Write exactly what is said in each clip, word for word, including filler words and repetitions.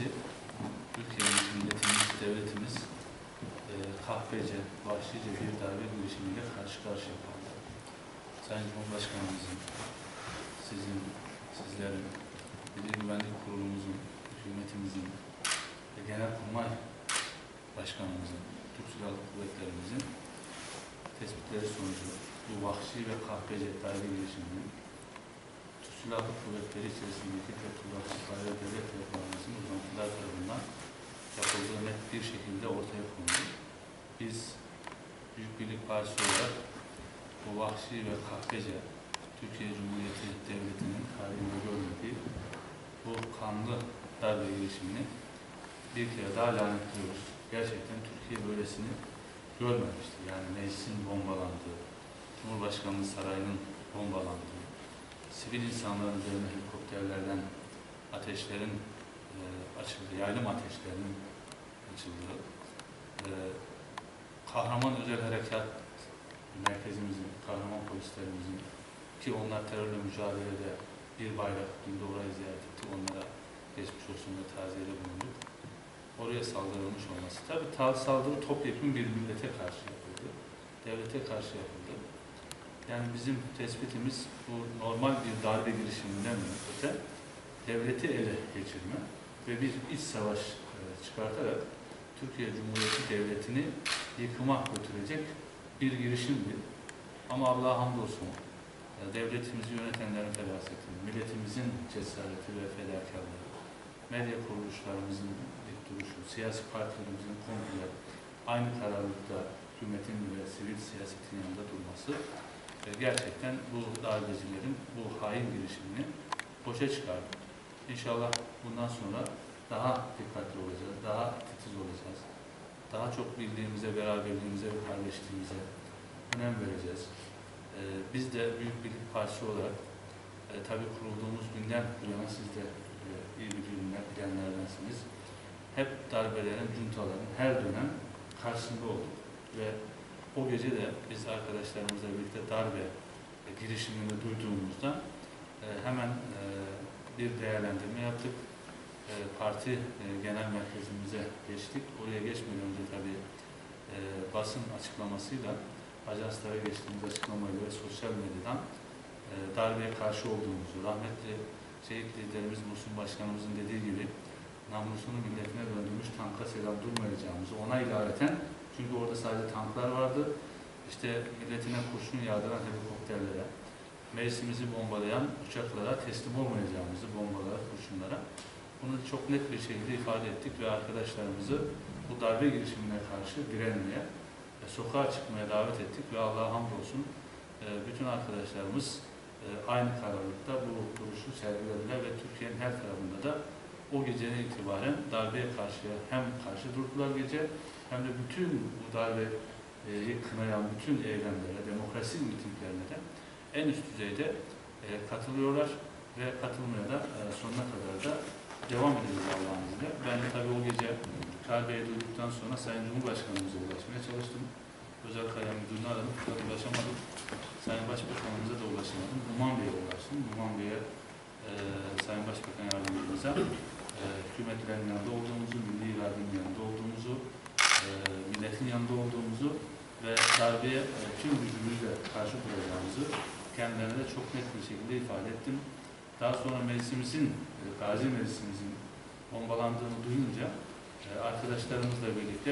öncesi Türkiye'miz, milletimiz, devletimiz e, kahpece, vahşice bir darbe girişimiyle karşı karşıya kaldı. Sayın Cumhurbaşkanımızın, sizin, sizlerin, Milli Güvenlik Kurulumuzun, hükümetimizin ve Genelkurmay Başkanımızın, Türk Silahlı Kuvvetlerimizin tespitleri sonucu bu vahşi ve kahpece darbe girişiminin Türk Silahlı Kuvvetleri içerisindeki Fethullahçı devlet yapılarımızın uzantılar tarafından yapıldığı net bir şekilde ortaya kondu. Biz Büyük Birlik Partisi olarak bu vahşi ve kahpece Türkiye Cumhuriyeti Devleti'nin tarihinde görmediği bu kanlı darbe girişimini bir kere daha lanetliyoruz. Gerçekten Türkiye böylesini görmemişti. Yani meclisin bombalandığı, Cumhurbaşkanlığı sarayının bombalandığı, sivil insanların üzerine helikopterlerden ateşlerin e, açıldığı, yaylım ateşlerinin açıldığı, e, kahraman özel harekat merkezimizin, kahraman polislerimizin ki onlar terörle mücadelede bir bayrak günde orayı ziyaret etti, onlara geçmiş olsun ve taziyede bulunduk. Oraya saldırılmış olması. Tabii saldırı topyekun bir millete karşı yapıldı. Devlete karşı yapıldı. Yani bizim tespitimiz bu normal bir darbe girişiminden öte devleti ele geçirme ve bir iç savaş e, çıkartarak Türkiye Cumhuriyeti Devleti'ni yıkıma götürecek bir girişimdi. Ama Allah'a hamdolsun e, devletimizi yönetenlerin ferasetini, milletimizin cesareti ve fedakarlığı, medya kuruluşlarımızın dik duruşu, siyasi partilerimizin komple aynı kararlılıkta hükümetin ve sivil siyasetin yanında durması e, gerçekten bu darbecilerin bu hain girişimini boşa çıkardı. İnşallah bundan sonra daha dikkatli olacağız, daha titiz olacağız. Daha çok birliğimize, beraberliğimize ve kardeşliğimize önem vereceğiz. E, biz de Büyük Birlik Partisi olarak e, tabii kurulduğumuz günden bu yana siz de e, iyi bilinler, bilenlerdensiniz. Hep darbelerin, juntaların her dönem karşısında olduk ve o gece de biz arkadaşlarımızla birlikte darbe e, girişimini duyduğumuzda e, hemen e, bir değerlendirme yaptık. E, parti e, genel merkezimize geçtik. Oraya geçmeden önce tabii e, basın açıklamasıyla, ajanslara geçtiğimiz açıklamayla ve sosyal medyadan e, darbeye karşı olduğumuzu, rahmetli şehit liderimiz Muhsin Başkanımızın dediği gibi namusunu milletine döndürmüş tanka selam durmayacağımızı ona ilaveten, çünkü orada sadece tanklar vardı, işte milletine kurşun yağdıran helikopterlere, meclisimizi bombalayan uçaklara teslim olmayacağımızı, bombalara, kurşunlara, bunu çok net bir şekilde ifade ettik ve arkadaşlarımızı bu darbe girişimine karşı direnmeye, e, sokağa çıkmaya davet ettik ve Allah'a hamdolsun e, bütün arkadaşlarımız e, aynı kararlılıkta bu duruşu sergilediler ve Türkiye'nin her tarafında da o geceden itibaren darbeye karşı hem karşı durdular gece hem de bütün bu darbeyi kınayan bütün eylemlere, demokrasi mitinglerine de en üst düzeyde e, katılıyorlar ve katılmaya da e, sonuna kadar da devam ediyoruz Allah'ın izniyle. Ben de tabii o gece darbeyi duyduktan sonra Sayın Cumhurbaşkanımıza ulaşmaya çalıştım. Özel Kalem Müdürü'nü aradım, fakat ulaşamadım. Sayın Başbakanımıza da ulaşamadım. Numan Bey'e ulaştım. Numan Bey'e e, Sayın Başbakan Yardımcımıza e, hükümetlerin yanında olduğumuzu, milli iradenin yanında olduğumuzu, e, milletin yanında olduğumuzu ve darbeye e, tüm gücümüzle karşı duracağımızı kendilerine de çok net bir şekilde ifade ettim. Daha sonra meclisimizin, e, Gazi Meclisimizin bombalandığını duyunca e, arkadaşlarımızla birlikte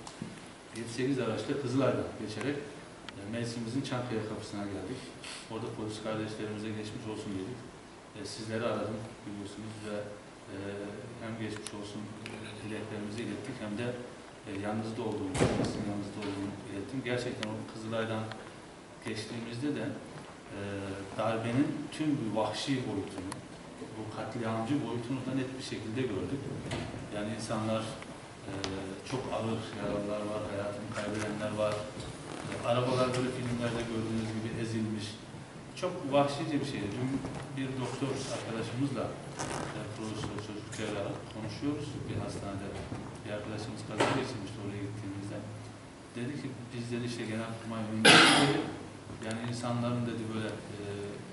yedi sekiz araçta Kızılay'dan geçerek e, meclisimizin Çankaya kapısına geldik. Orada polis kardeşlerimize geçmiş olsun dedik. E, sizleri aradım biliyorsunuz ve e, hem geçmiş olsun e, dileklerimizi ilettik hem de e, yanınızda olduğumuzu, sizin yanınızda olduğunu ilettim. Gerçekten o Kızılay'dan geçtiğimizde de e, darbenin tüm bu vahşi boyutunu, bu katliamcı boyutunu da net bir şekilde gördük. Yani insanlar e, çok ağır yaralılar var, hayatını kaybedenler var. E, arabalar böyle filmlerde gördüğünüz gibi ezilmiş. Çok vahşice bir şey. Dün bir doktor arkadaşımızla e, profesör çocuk cerrahı konuşuyoruz. Bir hastanede bir arkadaşımız kaza geçirmişti oraya gittiğimizde. Dedi ki biz dedi işte Genelkurmay önünde yani insanların dedi böyle e,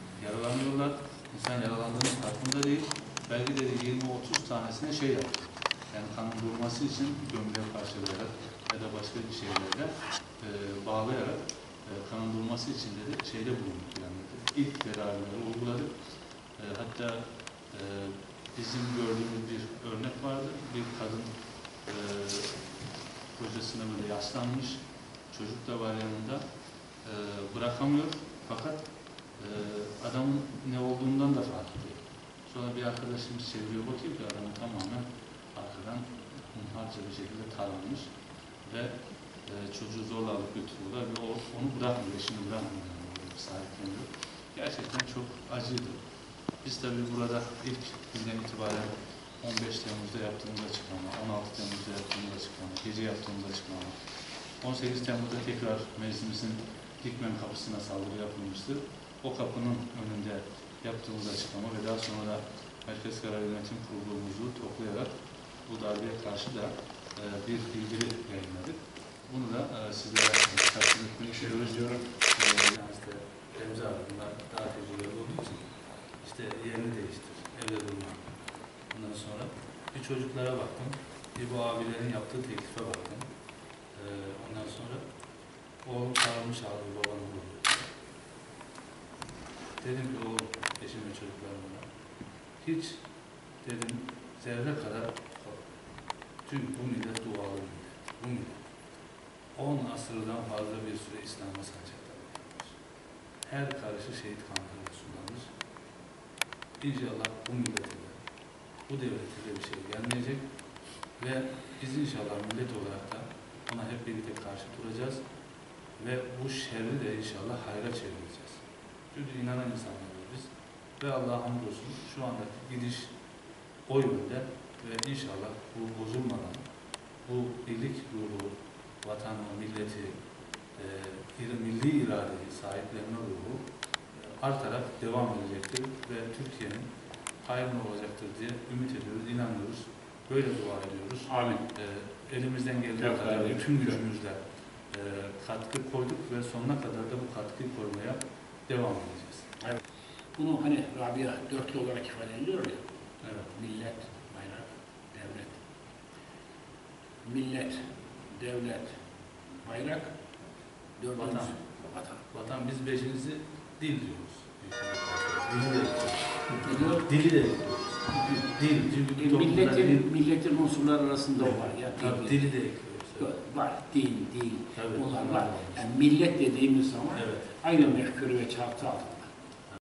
yaralanıyorlar. İnsan yaralandığının farkında değil. Belki dedi yirmi otuz tanesine şey yaptı. Yani kanın durması için gömleğe parçalayarak ya da başka bir şeylerle e, bağlayarak e, kanın durması için dedi şeyde bulunduk yani. İlk tedavileri uyguladık. E, hatta e, bizim gördüğümüz bir örnek vardı. Bir kadın e, kocasına böyle yaslanmış, çocuk da var yanında, e, bırakamıyor fakat e, adamın ne olduğundan da farklı değil. Sonra bir arkadaşımız çeviriyor, bakıyor ki adamı tamamen arkadan hunharca bir şekilde taranmış ve e, çocuğu zorla alıp götürüyorlar ve o, onu bırakmıyor, eşini bırakmıyor, yani, sahipleniyor. Gerçekten çok acıydı. Biz tabii burada ilk günden itibaren on beş Temmuz'da yaptığımız açıklama, on altı Temmuz'da yaptığımız açıklama, gece yaptığımız açıklama, on sekiz Temmuz'da tekrar meclisimizin Dikmen kapısına saldırı yapılmıştı. O kapının önünde yaptığımız açıklama ve daha sonra da Merkez Karar Yönetim Kurulumuzu toplayarak bu darbeye karşı da e, bir bildiri yayınladık. Bunu da e, sizlere takdim etmek istiyoruz. E, işte Remzi abi bunlar daha tecrübeli olduğu için işte yerini değiştir, evde durma. Ondan sonra bir çocuklara baktım, bir bu abilerin yaptığı teklife baktım. E, ondan sonra oğlum çağırmış abi babanı buluyor. Dedim ki oğlum, eşim ve çocuklarımla hiç dedim zerre kadar tüm bu millet dualı millet. Bu millet. On asırdan fazla bir süre İslam'a sancaklar yapılmış. Her karışı şehit kanlarına sulanmış. İnşallah bu millete de, bu devlete de bir şey gelmeyecek ve biz inşallah millet olarak da ona hep birlikte karşı duracağız ve bu şerri de inşallah hayra çevireceğiz. Çünkü inanan insanlarız biz ve Allah'a hamdolsun şu andaki gidiş o yönde ve inşallah bu bozulmadan bu birlik ruhu, vatanı, milleti, e, milli iradeyi sahiplenme ruhu e, artarak devam edecektir ve Türkiye'nin hayrına olacaktır diye ümit ediyoruz, inanıyoruz. Böyle dua ediyoruz. Amin. E, elimizden geldiği kadar bütün gücümüzle e, katkı koyduk ve sonuna kadar da bu katkıyı koymaya devam edeceğiz. Evet. Bunu hani Rabia dörtlü olarak ifade ediyor ya. Evet. Millet, bayrak, devlet. Millet, devlet, bayrak, dördüncü Vatan. Vatan. Vatan biz beşincisi dil diyoruz. Dili de Ne diyor? Dili de Dil. Çünkü E, milletin, milletin unsurları arasında o var ya. Tabii, dili de ekliyoruz. Var, din, dil, Tabii, bunlar bunlar var. var. Yani millet dediğimiz zaman Evet. aynı Merkür ve çarptı altında